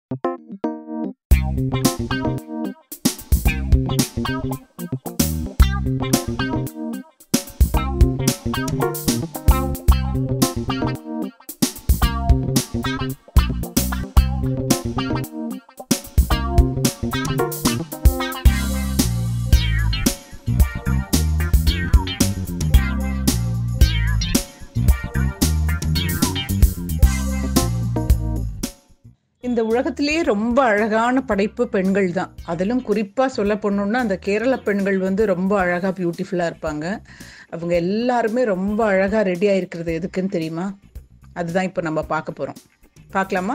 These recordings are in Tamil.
இந்த உலகத்திலேயே ரொம்ப அழகான படைப்பு பெண்கள் தான். அதிலும் குறிப்பாக சொல்ல போனோம்னா அந்த கேரள பெண்கள் வந்து ரொம்ப அழகாக பியூட்டிஃபுல்லாக இருப்பாங்க. அவங்க எல்லாருமே ரொம்ப அழகாக ரெடி ஆகிருக்கிறது எதுக்குன்னு தெரியுமா? அதுதான் இப்போ நம்ம பார்க்க போகிறோம். பார்க்கலாமா?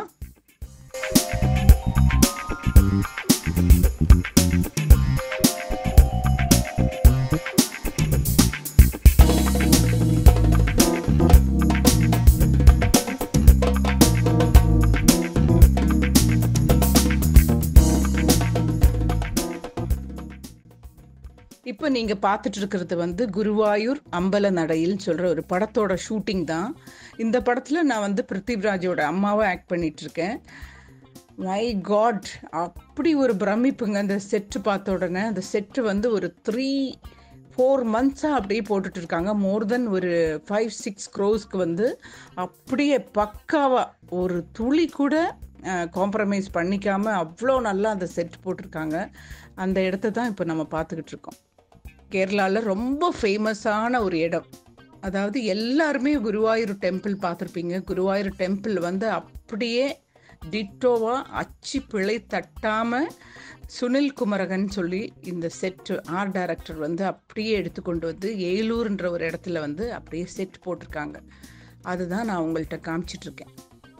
இப்போ நீங்கள் பார்த்துட்டு இருக்கிறது வந்து குருவாயூர் அம்பல நடையில்னு சொல்கிற ஒரு படத்தோட ஷூட்டிங் தான். இந்த படத்தில் நான் வந்து பிருத்திவிராஜோட அம்மாவை ஆக்ட் பண்ணிகிட்ருக்கேன். மை காட், அப்படி ஒரு பிரமிப்புங்க. அந்த செட்டு பார்த்த உடனே அந்த செட்டு வந்து ஒரு 3-4 மந்த்ஸாக அப்படியே போட்டுட்ருக்காங்க. மோர் தென் ஒரு 5-6 crores வந்து அப்படியே பக்காவாக ஒரு துளி கூட காம்ப்ரமைஸ் பண்ணிக்காமல் அவ்வளோ நல்லா அந்த செட் போட்டிருக்காங்க. அந்த இடத்த தான் இப்போ நம்ம பார்த்துக்கிட்டு இருக்கோம். கேரளாவில் ரொம்ப ஃபேமஸான ஒரு இடம். அதாவது எல்லாருமே குருவாயூர் டெம்பிள் பார்த்துருப்பீங்க. குருவாயூர் டெம்பிள் வந்து அப்படியே டிட்டோவாக அச்சு பிழை தட்டாமல் சுனில் குமரகன் சொல்லி இந்த செட்டு ஆர்ட் டைரக்டர் வந்து அப்படியே எடுத்துக்கொண்டு வந்து ஏலூர்ன்ற ஒரு இடத்துல வந்து அப்படியே செட் போட்டிருக்காங்க. அதுதான் நான் உங்கள்கிட்ட காமிச்சிட்ருக்கேன்.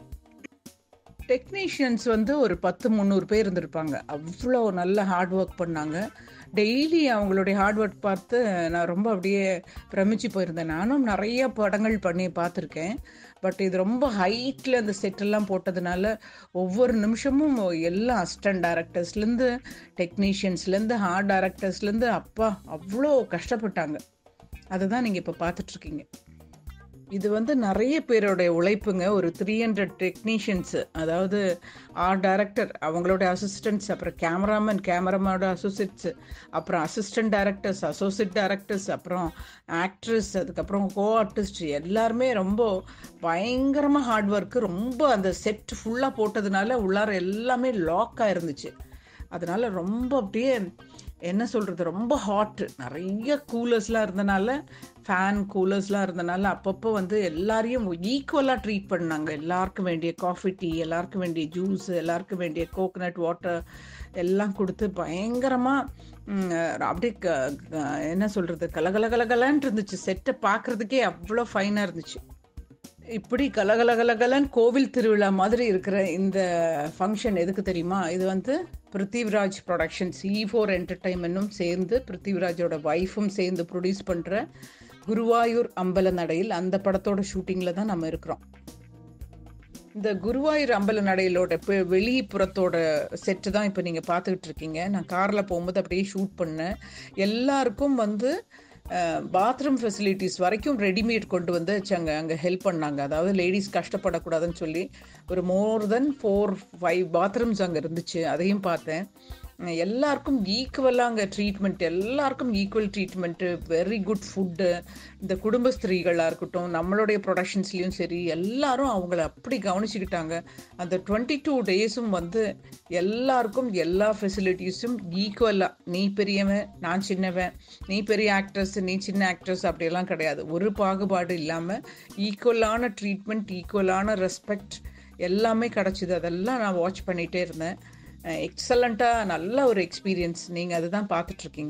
டெக்னீஷியன்ஸ் வந்து ஒரு 10-300 பேர் இருந்திருப்பாங்க. அவ்வளோ நல்ல ஹார்ட் ஒர்க் பண்ணாங்க. டெய்லி அவங்களுடைய ஹார்ட் ஒர்க் பார்த்து நான் ரொம்ப அப்படியே பிரமிச்சு போயிருந்தேன். நானும் நிறைய படங்கள் பண்ணி பார்த்துருக்கேன். பட் இது ரொம்ப ஹைட்டில் அந்த செட்டெல்லாம் போட்டதுனால ஒவ்வொரு நிமிஷமும் எல்லா அசிஸ்டன்ட் டைரக்டர்ஸ்லேருந்து டெக்னீஷியன்ஸ்லேருந்து ஹார்ட் டைரக்டர்ஸ்லேருந்து அப்பா அவ்வளோ கஷ்டப்பட்டாங்க. அதுதான் நீங்கள் இப்போ பார்த்துட்ருக்கீங்க. இது வந்து நிறைய பேருடைய உழைப்புங்க. ஒரு 300 டெக்னீஷியன்ஸு, அதாவது ஆர்ட் டைரக்டர், அவங்களோட அசிஸ்டன்ட்ஸ், அப்புறம் கேமராமேனோட அசோசியேட்ஸு, அப்புறம் அசிஸ்டன்ட் டைரக்டர்ஸ், அசோசியேட் டைரக்டர்ஸ், அப்புறம் ஆக்ட்ரஸ், அதுக்கப்புறம் கோ ஆர்டிஸ்ட், எல்லாருமே ரொம்ப பயங்கரமாக ஹார்ட் ஒர்க்கு. ரொம்ப அந்த செட் ஃபுல்லாக போட்டதுனால உள்ளார எல்லாமே லாக்காக இருந்துச்சு. அதனால் ரொம்ப அப்படியே என்ன சொல்கிறது, ரொம்ப ஹாட்டு. நிறைய கூலர்ஸ்லாம் இருந்தனால, ஃபேன் கூலர்ஸ்லாம் இருந்தனால அப்பப்போ வந்து எல்லாரையும் ஈக்குவலாக ட்ரீட் பண்ணாங்க. எல்லாருக்கும் வேண்டிய காஃபி, டீ, எல்லாருக்கும் வேண்டிய ஜூஸ், எல்லாருக்கும் வேண்டிய கோகனட் வாட்டர் எல்லாம் கொடுத்து பயங்கரமாக அப்படியே என்ன சொல்கிறது, கலகலகலகலன்னு இருந்துச்சு. செட்டை பார்க்குறதுக்கே அவ்வளோ ஃபைனாக இருந்துச்சு. இப்படி கலகலகலகலன்னு கோவில் திருவிழா மாதிரி இருக்கிற இந்த ஃபங்க்ஷன் எதுக்கு தெரியுமா? இது வந்து பிருத்திவிராஜ் ப்ரொடக்ஷன்ஸ், E4 என்டர்டைன்மெண்ட்டும் சேர்ந்து பிருத்திவிராஜோட ஒய்ஃபும் சேர்ந்து ப்ரொடியூஸ் பண்ணுற குருவாயூர் அம்பல நடையில் அந்த படத்தோட ஷூட்டிங்கில் தான் நம்ம இருக்கிறோம். இந்த குருவாயூர் அம்பல நடையிலோட வெளிப்புறத்தோட செட்டு தான் இப்போ நீங்கள் பார்த்துக்கிட்டு இருக்கீங்க. நான் காரில் போகும்போது அப்படியே ஷூட் பண்ணேன். எல்லாருக்கும் வந்து பாத்ரூம் ஃபெசிலிட்டிஸ் வரைக்கும் ரெடிமேட் கொண்டு வந்து அங்கே ஹெல்ப் பண்ணாங்க. அதாவது லேடிஸ் கஷ்டப்படக்கூடாதுன்னு சொல்லி ஒரு மோர் தென் 4-5 பாத்ரூம்ஸ் அங்கே இருந்துச்சு. அதையும் பார்த்தேன். எல்லாருக்கும் ஈக்குவலாக அங்கே ட்ரீட்மெண்ட், எல்லாருக்கும் equal treatment, very good food. இந்த குடும்ப ஸ்திரீகளாக இருக்கட்டும், நம்மளுடைய ப்ரொடக்ஷன்ஸ்லேயும் சரி, எல்லாரும் அவங்கள அப்படி கவனிச்சுக்கிட்டாங்க. அந்த 22 டேஸும் வந்து எல்லாருக்கும் எல்லா ஃபெசிலிட்டிஸும் ஈக்குவலாக, நீ பெரியவன் நான் சின்னவன், நீ பெரிய ஆக்ட்ரஸ் நீ சின்ன ஆக்ட்ரஸ் அப்படியெல்லாம் கிடையாது. ஒரு பாகுபாடு இல்லாமல் ஈக்குவலான ட்ரீட்மெண்ட், ஈக்குவலான ரெஸ்பெக்ட் எல்லாமே கிடச்சிது. அதெல்லாம் நான் வாட்ச் பண்ணிகிட்டே இருந்தேன். எக்ஸலண்ட்டாக நல்ல ஒரு எக்ஸ்பீரியன்ஸ். நீங்கள் அதுதான் பார்த்துட்ருக்கீங்க.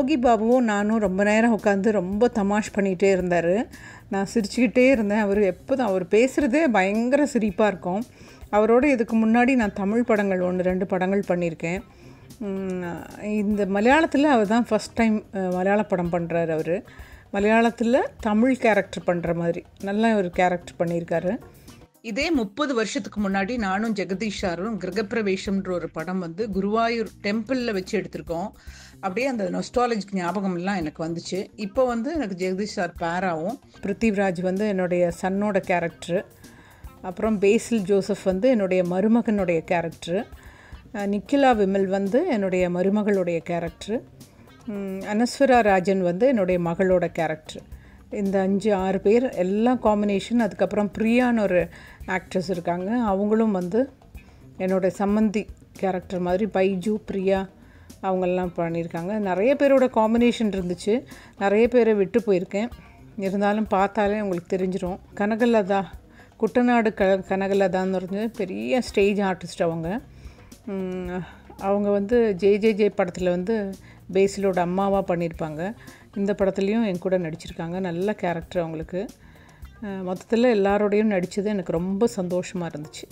யோகி பாபுவும் நானும் ரொம்ப நேரம் உட்காந்து ரொம்ப தமாஷ் பண்ணிகிட்டே இருந்தார். நான் சிரிச்சுக்கிட்டே இருந்தேன். அவர் பேசுகிறதே பயங்கர சிரிப்பாக இருக்கும். அவரோட இதுக்கு முன்னாடி நான் தமிழ் படங்கள் 1-2 படங்கள் பண்ணியிருக்கேன். இந்த மலையாளத்தில் அவர் தான் ஃபஸ்ட் டைம் மலையாள படம் பண்ணுறாரு. அவர் மலையாளத்தில் தமிழ் கேரக்டர் பண்ணுற மாதிரி நல்லா ஒரு கேரக்டர் பண்ணியிருக்காரு. இதே 30 வருஷத்துக்கு முன்னாடி நானும் ஜெகதீஷ் சாரும் கிரகப்பிரவேசம்ன்ற ஒரு படம் வந்து குருவாயூர் டெம்பிளில் வச்சு எடுத்திருக்கோம். அப்படியே அந்த நொஸ்டாலஜிக் ஞாபகம்லாம் எனக்கு வந்துச்சு. இப்போ வந்து எனக்கு ஜெகதீஷ் சார் பேராவும், பிருத்திவிராஜ் வந்து என்னுடைய சன்னோட கேரக்டரு, அப்புறம் பேசில் ஜோசப் வந்து என்னுடைய மருமகனுடைய கேரக்டரு, நிக்கிலா விமல் வந்து என்னுடைய மருமகளுடைய கேரக்டரு, அனஸ்வரா ராஜன் வந்து என்னுடைய மகளோட கேரக்டர். இந்த 5-6 பேர் எல்லாம் காம்பினேஷன். அதுக்கப்புறம் பிரியான்னு ஒரு ஆக்ட்ரஸ் இருக்காங்க, அவங்களும் வந்து என்னோடய சம்மந்தி கேரக்டர் மாதிரி பைஜு பிரியா அவங்களெலாம் பண்ணியிருக்காங்க. நிறைய பேரோட காம்பினேஷன் இருந்துச்சு. நிறைய பேரை விட்டு போயிருக்கேன். இருந்தாலும் பார்த்தாலே உங்களுக்கு தெரிஞ்சிடும். கனகலதா, குட்டநாடு கனகலதான்னு ஒரு பெரிய ஸ்டேஜ் ஆர்டிஸ்ட். அவங்க வந்து ஜே படத்தில் வந்து பேசிலோட அம்மாவாக பண்ணியிருப்பாங்க. இந்த படத்துலேயும் என் கூட நடிச்சிருக்காங்க. நல்ல கேரக்டர் அவங்களுக்கு. மொத்தத்தில் எல்லாரோடையும் நடித்தது எனக்கு ரொம்ப சந்தோஷமாக இருந்துச்சு.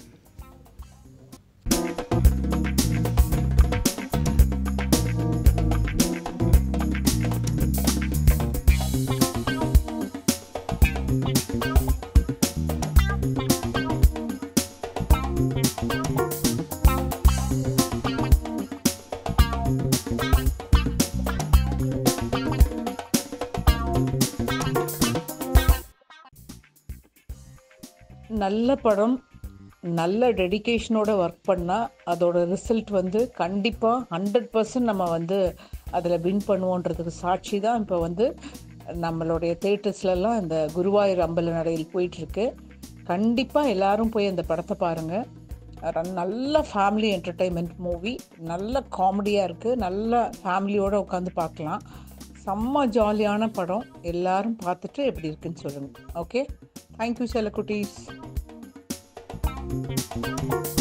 நல்ல படம், நல்ல டெடிகேஷனோட ஒர்க் பண்ணால் அதோட ரிசல்ட் வந்து கண்டிப்பாக 100% நம்ம வந்து அதில் வின் பண்ணுவோன்றதுக்கு சாட்சி தான் இப்போ வந்து நம்மளுடைய தேட்டர்ஸ்லலாம் இந்த குருவாயூர் அம்பல நடையில் போயிட்டுருக்கு. கண்டிப்பாக எல்லோரும் போய் அந்த படத்தை பாருங்கள். நல்ல ஃபேமிலி என்டர்டெயின்மெண்ட் மூவி, நல்ல காமெடியாக இருக்குது. நல்ல ஃபேமிலியோடு உட்காந்து பார்க்கலாம். செம்ம ஜாலியான படம். எல்லாரும் பார்த்துட்டு எப்படி இருக்குன்னு சொல்லுங்கள். Okay, thank you செல்லக்குட்டீஸ்.